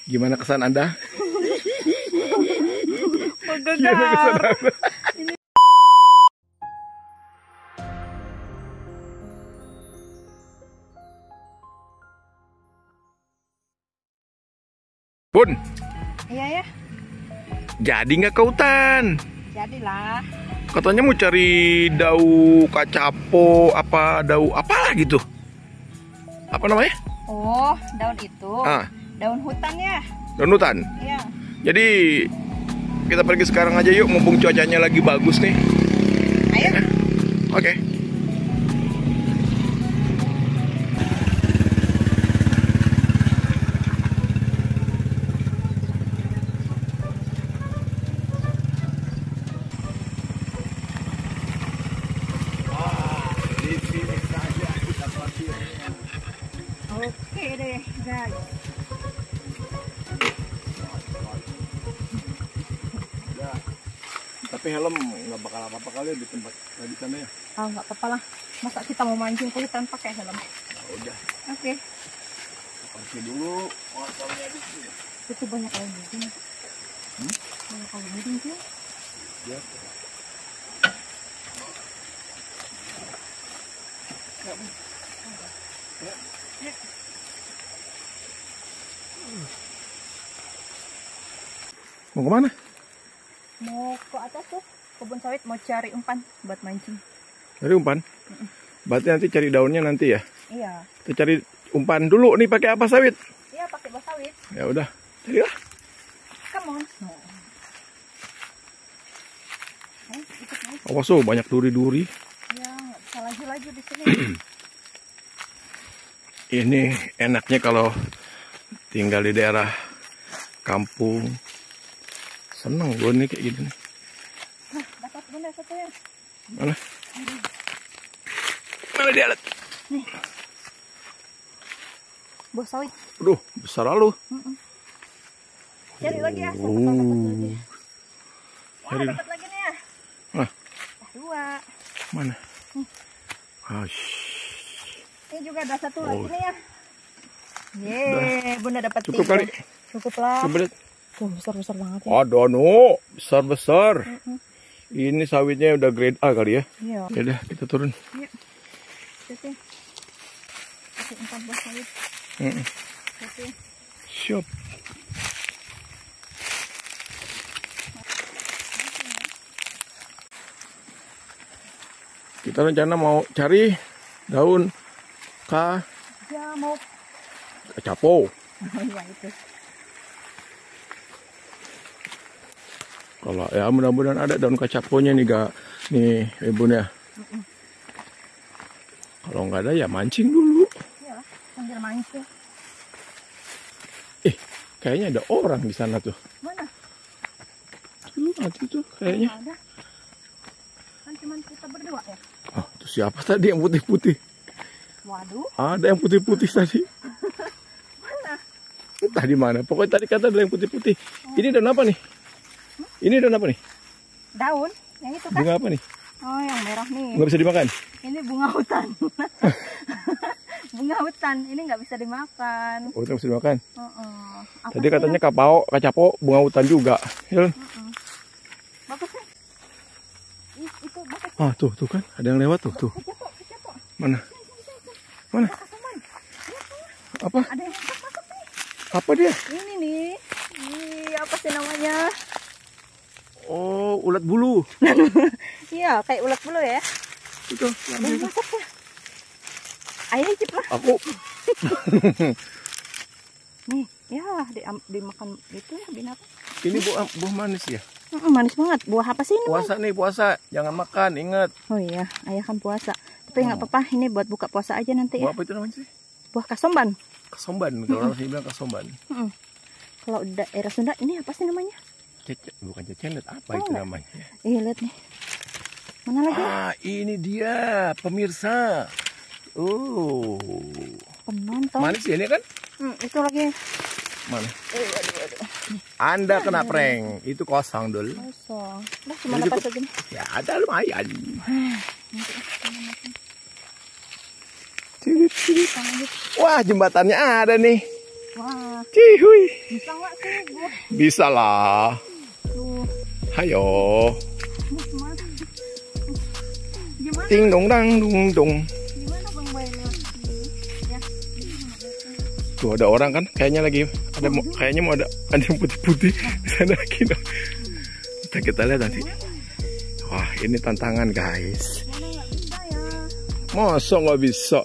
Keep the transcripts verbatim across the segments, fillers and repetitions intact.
Gimana kesan Anda? Menggegar. Bun, Iya ya, jadi nggak ke hutan? jadilah. Katanya mau cari daun kacapo, apa daun apalah gitu. Apa namanya? Oh, daun itu. Ah, Daun hutan ya. daun hutan. Iya. Jadi kita pergi sekarang aja yuk, mumpung cuacanya lagi bagus nih. Ayo. Oke. Oke deh, guys. Tapi helm nggak bakal apa-apa kali di tempat tadi sana ya. Oh, nggak apa-apa lah. Masa kita mau mancing ke hutan pakai helm? Ya udah, Oke. pergi dulu. Motornya di sini. Itu banyak lagi. Hmm? Banyak lagi dia. Ya. Mau kemana? Mau ke atas tuh, kebun sawit mau cari umpan buat mancing. Cari umpan? Berarti nanti cari daunnya nanti ya? Iya. Kita cari umpan dulu nih pakai apa sawit? Iya, pakai bas sawit. Ya udah, carilah. Come on. Ayo, ikut naik. Awas tuh banyak duri-duri. Ya, nggak bisa laju-laju di sini. Ini enaknya kalau tinggal di daerah kampung. Seneng gue nih kayak gini nih. Nah, dapat bunda satu ya. Mana? Mana dia alat? Nih. Bos sawit. Aduh, besar lalu. Mm-mm. Cari lagi ya, siapa tahu dapat lagi. Wah, Cari. dapat lagi nih ya. Ah, Ah, dua. mana? Nih. Ash. Ini juga ada satu Oh. lagi nih ya. Yeay, bunda dapat Cukup tiga. kali. Cukup lah. Coba lihat. Tuh, besar-besar banget ya. Aduh, no. Besar-besar. Mm-mm. Ini sawitnya udah grade A kali ya. Iya. Ya udah, kita turun. Iya. Oke. Kasih empat bos sawit. Mm-mm. Oke. Siap. Kita rencana mau cari daun ka Ya mau. kacapo. Oh iya itu. Kalau ya mudah-mudahan ada daun kacaponya nih gak nih ibunya. Mm-mm. Kalau nggak ada ya mancing dulu. Iya lah, sambil mancing. Eh, kayaknya ada orang di sana tuh. Mana? Tuh, nanti tuh kayaknya. Nggak ada. Kan cuma kita berdua ya. Oh, itu siapa tadi yang putih-putih? Waduh. Ada yang putih-putih tadi. Mana? Entah di mana. Pokoknya tadi kata ada yang putih-putih. Ini daun apa nih? Ini daun apa nih? Daun? Yang itu kan? Bunga apa nih? Oh, yang merah nih. Nggak bisa dimakan? Ini bunga hutan. Bunga hutan. Ini nggak bisa dimakan. Oh, nggak bisa dimakan. Uh-uh. Apa Tadi sih katanya yang- kapau, kacapo, bunga hutan juga. Ya. Uh-uh. Bagus nih. Ih, itu bagus. Ah, tuh, tuh kan. Ada yang lewat tuh, tuh. Kecepok, kecepok. Mana? Mana? Kesamaan. Lihat tuh. Apa? Ada yang masuk nih. Apa dia? Ini nih. Ih, apa sih namanya? Oh, ulat bulu. Iya, kayak ulat bulu ya. Itu. Yang masuk ya. Ayo cip lah. Aku. Nih, ya di, dimakan itu ya binatang. Ini buah, buah manis ya. Mm, manis banget. Buah apa sih ini? Bang? Puasa nih, puasa. Jangan makan, ingat. Oh iya, ayah kan puasa. Tapi nggak apa-apa, ini buat buka puasa aja nanti ya. Buah apa itu namanya sih? Buah kasomban. Kasomban. Kalau orang sini bilang kasomban. Mm. Kalau daerah Sunda ini apa sih namanya? Cecet, bukan cecelet. Apa Oh, itu enggak. namanya? Iya, lihat nih. Mana lagi? Ah, ini dia pemirsa. Oh, Penonton. manis ya ini kan? Hmm, itu lagi. Mana? Eh, aduh, aduh. Anda kena prank. Itu kosong dulu. Kosong. Lah, cuma Jadi dapat cukup. segini. Ya ada lumayan. Lanjut. Wah, jembatannya ada nih. Wah, Cihuy. bisa nggak sih gua? Bisa lah. Tuh, Hayo. gimana? Gimana? Ting dong dang dung dong. Gimana bang mainnya? Ya. Tuh ada orang kan? Kayaknya lagi ada mau, kayaknya mau ada ada yang putih-putih di sana lagi. No. Kita kita lihat nanti. Wah, ini tantangan guys. Mana nggak bisa ya? Masa nggak bisa?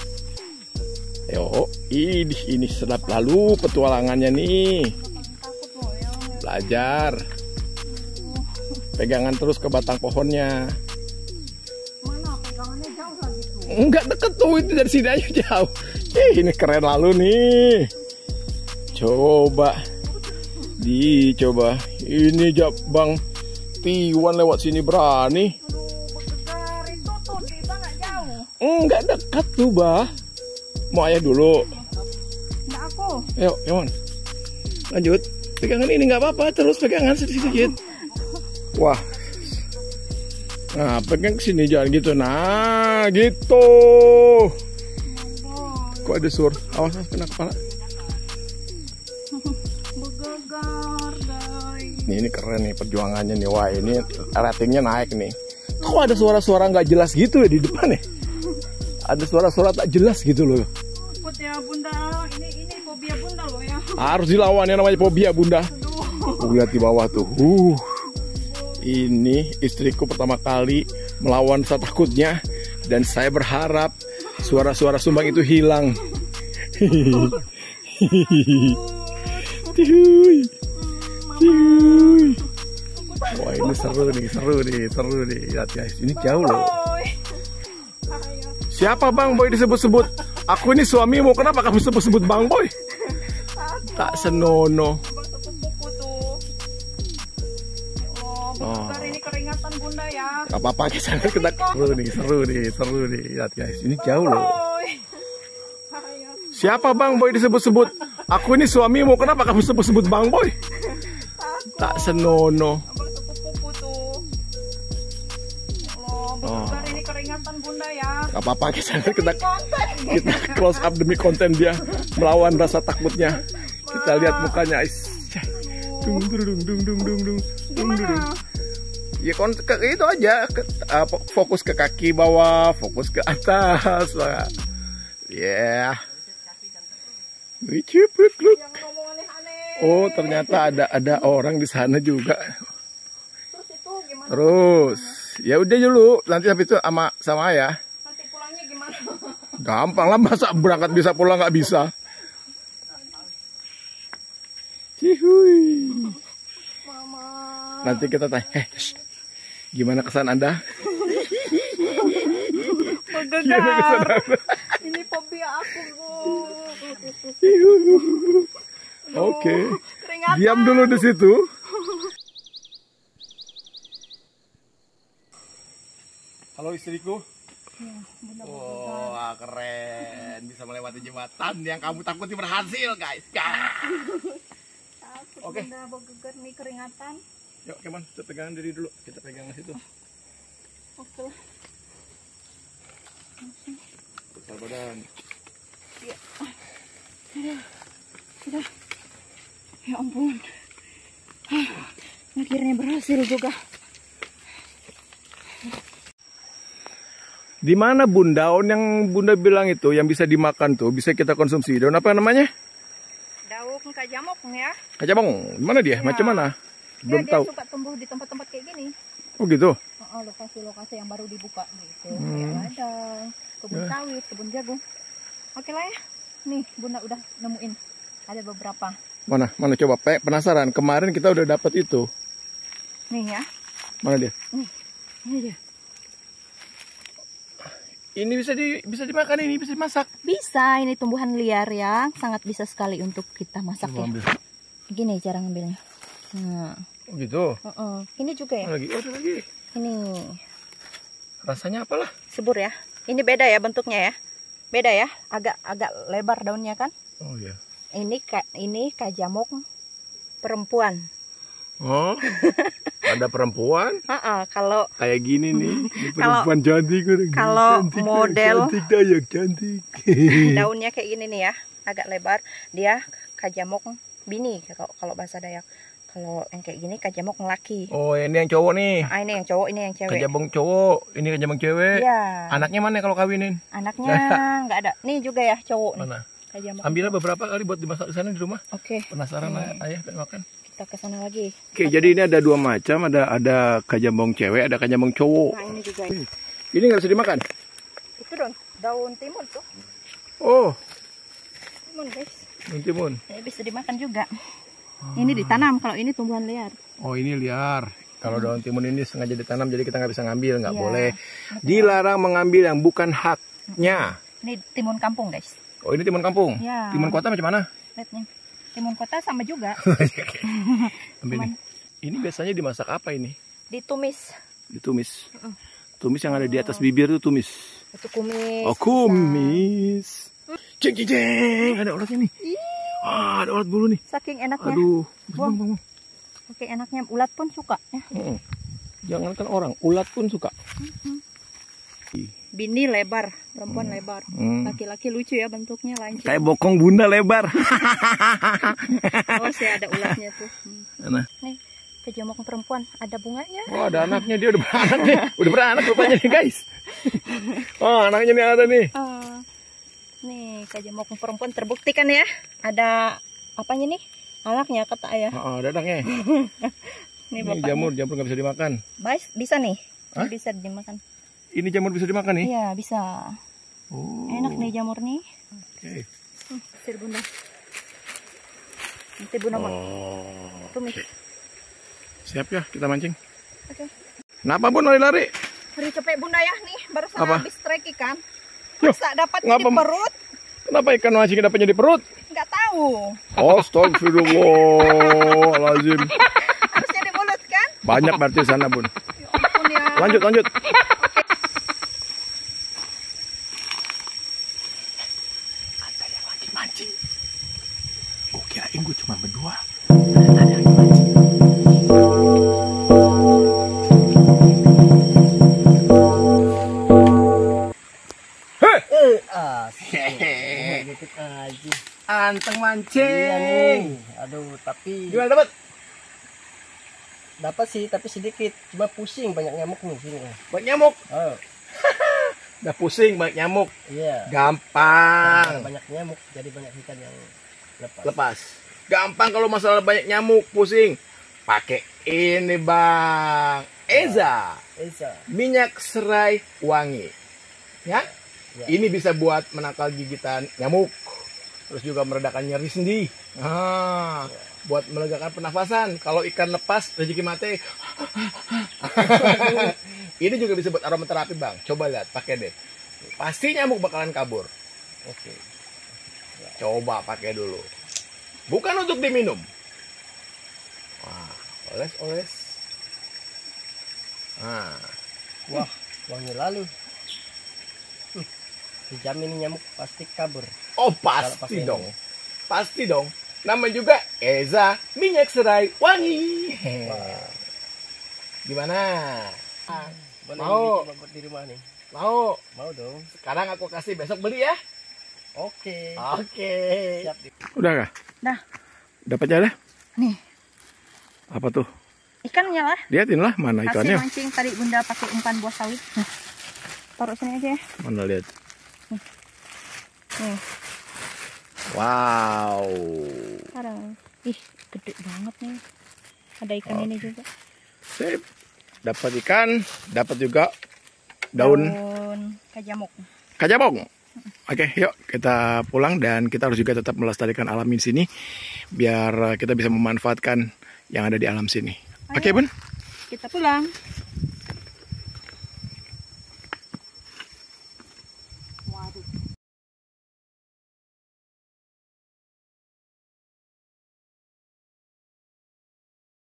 Yo, ini ini sedap lalu petualangannya nih. Takut loh ya. Belajar. Pegangan terus ke batang pohonnya. Mana pegangannya jauh lagi tuh? Enggak deket tuh, itu dari sini aja jauh. Eh, ini keren lalu nih. Coba. Dicoba. Ini jab Bang Tiwan lewat sini berani. Aduh, bergegar itu tuh kita nggak jauh. Enggak dekat tuh, Bah. Mau ayah dulu. Nggak aku. Ayo, Yon. Lanjut. Pegangan ini nggak apa-apa, terus pegangan sedikit-sedikit. Wah. Nah, pegang ke sini jangan gitu. Nah, gitu. Kok ada sur? Awas, awas kena kepala. Bergegar, guys. Nih, ini keren nih perjuangannya nih. Wah, ini ratingnya naik nih. Kok ada suara-suara nggak jelas gitu ya di depan ya? Ada suara-suara tak jelas gitu loh. Takut ya bunda. Ini ini fobia bunda loh ya. Harus dilawan yang namanya fobia, Bunda. Aduh. Tuh, lihat di bawah tuh. Uh. Ini istriku pertama kali melawan rasa takutnya, dan saya berharap suara-suara sumbang itu hilang. Tihuy. Tihuy. Wah, ini seru nih, seru nih, seru nih. Lihat guys, ini jauh loh. Siapa Bang Boy disebut-sebut? Aku ini suamimu, kenapa kamu sebut-sebut Bang Boy? Tak senono. Oh, ini keringatan bunda ya. Gak apa-apa, kita kita seru nih, seru nih, seru nih. Lihat guys, ini jauh loh. Siapa Bang Boy disebut-sebut? Aku ini suamimu, kenapa kamu sebut-sebut Bang Boy? Tak senono. Oh, ini keringatan bunda ya. Gak apa-apa, kita kita kita close up demi konten dia melawan rasa takutnya. Kita lihat mukanya. Dung dung dung dung dung dung dung dung dung. Ya kon ke, itu aja ke, uh, fokus ke kaki bawah, fokus ke atas, Pak. Ya. Yeah. Oh, ternyata ada ada orang di sana juga. Terus itu gimana? Terus, ya udah dulu, nanti habis itu sama sama ayah. Nanti pulangnya gimana? Gampang lah, masa berangkat bisa pulang nggak bisa. Cihuy. Mama. Nanti kita tanya, eh, shh, gimana kesan Anda? Bergegar. Ini fobia aku, Bu. Oke. Keringatan. Diam dulu di situ. Halo istriku. Ya, Wah, keren. Bisa melewati jembatan yang kamu takuti berhasil, guys. Ya. Oke. Oke. Bunda bergegar nih keringatan. Yuk, Keman, kita pegangan diri dulu. Kita pegang di situ. Oke. Putar badan. Ya. Sudah. Sudah. Ya ampun. Akhirnya berhasil juga. Di mana Bun daun yang Bunda bilang itu yang bisa dimakan tuh, bisa kita konsumsi? Daun apa namanya? Daun kajamok ya. Kacamong. Mana dia? Ya. Macam mana? Belum Ya, dia tahu. suka tumbuh di tempat-tempat kayak gini. Oh gitu. Oh, lokasi-lokasi yang baru dibuka gitu. Hmm. Kayak ladang, kebun Ya. sawit, kebun jagung. Oke lah ya. Nih, Bunda udah nemuin. Ada beberapa. Mana? Mana coba? Pe, penasaran. Kemarin kita udah dapat itu. Nih ya. Mana dia? Nih. Ini dia. Ini bisa di bisa dimakan, ini bisa dimasak. Bisa, ini tumbuhan liar ya. Sangat bisa sekali untuk kita masak Coba ya. ambil. Gini cara ngambilnya. Nah, Oh gitu. uh-uh. Ini juga ya. Oh, lagi. Oh, ada lagi. Ini Rasanya apalah? subur ya. Ini beda ya bentuknya ya. Beda ya. Agak agak lebar daunnya kan. Oh iya. Ini ka, ini kajamok perempuan. Oh. Ada perempuan Uh-uh. Kalau kayak gini nih. Ini Kalau- perempuan cantik. kalau Cantik, model- cantik dayak cantik. daunnya kayak gini nih ya, agak lebar. Dia kajamok bini kalau kalau bahasa Dayak. Kalau yang kayak gini kajamok laki. Oh, ini yang cowok nih. Nah, ini yang cowok, ini yang cewek. Kajabong cowok, ini kajabong cewek. Iya. Anaknya mana kalau kawinin? Anaknya nggak ada. Nih juga ya cowok nih. Mana? Kajamok. Ambilnya beberapa kali buat dimasak di sana di rumah. Oke. Penasaran Hmm. ayah pengen makan. Kita ke sana lagi. Oke, jadi ini ada dua macam, ada ada kajabong cewek, ada kajabong cowok. Nah, ini juga. Ini nggak bisa dimakan? Itu dong, daun timun tuh. Oh, Timun, guys. daun timun. Ini bisa dimakan juga. Ini ditanam, kalau ini tumbuhan liar. Oh, ini liar. Kalau daun timun ini sengaja ditanam, jadi kita nggak bisa ngambil, nggak Iya. boleh. Dilarang mengambil yang bukan haknya. Ini timun kampung, guys. Oh, ini timun kampung. Iya. Timun kota macam mana? Lihat nih. Timun kota sama juga. Ambil Cuman nih. Ini biasanya dimasak apa ini? ditumis. Ditumis. Mm. Tumis yang ada di atas bibir itu tumis. Itu kumis. Oh, kumis. Jeng jeng jeng, ada ulatnya nih. Ah, ada ulat bulu nih. Saking enaknya. Aduh, Buang. bang, bang, bang. Saking enaknya, ulat pun suka ya. Mm. Jangankan orang, ulat pun suka. Bini lebar, perempuan lebar. Hmm. Laki-laki lucu ya bentuknya, lancip. Kayak bokong bunda lebar. Oh, sih ada ulatnya tuh. Hmm. Nah. Nih, kajamok perempuan ada bunganya. Oh, ada anaknya, dia udah beranak nih. Udah beranak rupanya nih, guys. Oh, anaknya nih ada nih. Ah, nih kajamok perempuan terbukti kan ya? Ada apanya nih? Anaknya kata ayah. Oh, ada anaknya. Nih Ini bapaknya. jamur, jamur nggak bisa dimakan. Bais, bisa nih. Hah? Bisa dimakan. Ini jamur bisa dimakan nih? Iya, bisa. Oh. Enak nih jamur nih. Oke. Hmm, sir bunda. Nanti bunda mau Oh. tumis. Siap ya, kita mancing. Oke. Kenapa Bun lari-lari? Hari capek bunda ya nih, baru Apa? habis trek ikan. Loh, Masa dapat di ngapa? perut? Kenapa ikan mancing dapatnya di perut? Nggak tahu. Astagfirullahaladzim. Harusnya di mulut kan? Banyak berarti di sana Bun. Ya ampun ya. Lanjut, lanjut. Ada yang lagi mancing. Gue kirain gue cuma berdua. Ternyata ada yang lagi mancing. Hei! Eh, asik. Gitu aja. Anteng Iya mancing. nih. Aduh, tapi Gimana dapat? dapat sih, tapi sedikit. Cuma pusing banyak nyamuk nih sini. Banyak nyamuk. Oh, Udah pusing banyak nyamuk. iya. Gampang. Banyak nyamuk, jadi banyak ikan yang lepas. Lepas. Gampang kalau masalah banyak nyamuk, pusing. Pakai ini Bang. Eza. Eza. Minyak serai wangi. Ya? Ya. Ini bisa buat menangkal gigitan nyamuk. Terus juga meredakan nyeri sendi. Ah, buat melegakan pernafasan. Kalau ikan lepas, rezeki mati. Ini juga bisa buat aromaterapi Bang. Coba lihat, pakai deh. Pasti nyamuk bakalan kabur. Oke. Coba pakai dulu. Bukan untuk diminum. Wah, oles-oles. Nah, Wah, wangi lalu. Hmm, dijamin nyamuk pasti kabur. oh Kalau pakai pasti ini. dong. Pasti dong. Nama juga Eza minyak serai wangi. Wah. Gimana? Boleh Mau. dicoba buat di rumah nih. Mau? Mau dong. Sekarang aku kasih, besok beli ya. Oke. Oke. Siap. Udah kah? Dah. Dapatnya ada? Nih, Apa tuh? ikannya lah. Lihatin lah mana Hasil ikannya. mancing tadi bunda pakai umpan buah sawit. Nah, taruh sini aja ya. Mana lihat? Nih, Wow. sekarang. Ih, gede banget nih. Ada ikan ini juga. Sip. Dapat ikan, dapat juga daun Daun kajamuk. kajabong. Oke, yuk kita pulang dan kita harus juga tetap melestarikan alam di sini biar kita bisa memanfaatkan yang ada di alam sini. Oke, Bun? Kita pulang.